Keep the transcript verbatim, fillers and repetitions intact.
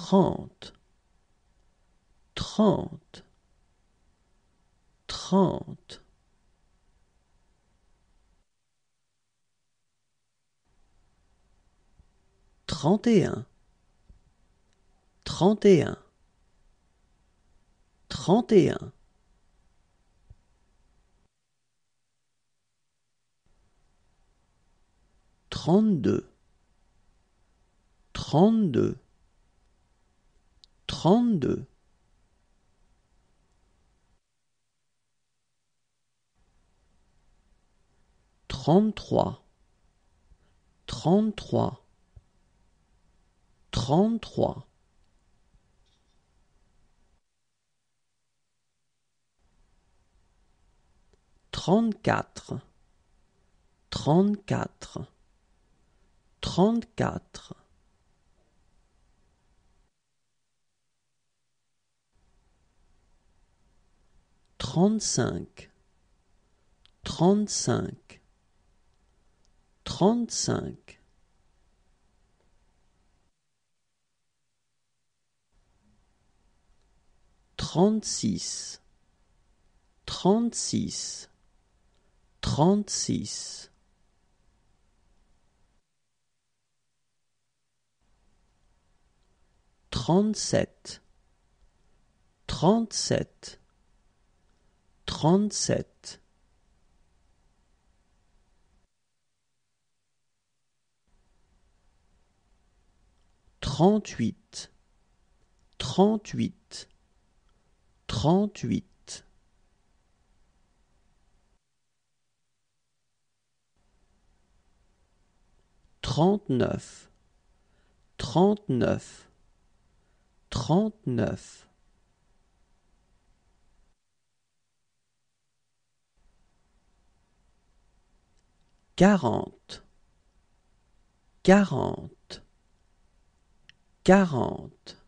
trente, trente, trente. Trente et un, trente et un, trente et un. Trente-deux, trente-deux, trente-deux. Trente-trois, trente-trois, trente-trois. Trente-quatre, trente-quatre, trente-quatre. Trente-cinq, trente-cinq, trente-cinq. Trente-six, trente-six, trente-six. Trente-sept, trente-sept, trente-sept. Trente-huit, trente-huit, trente-huit. Trente-neuf, trente-neuf, trente-neuf. Quarante, quarante, quarante.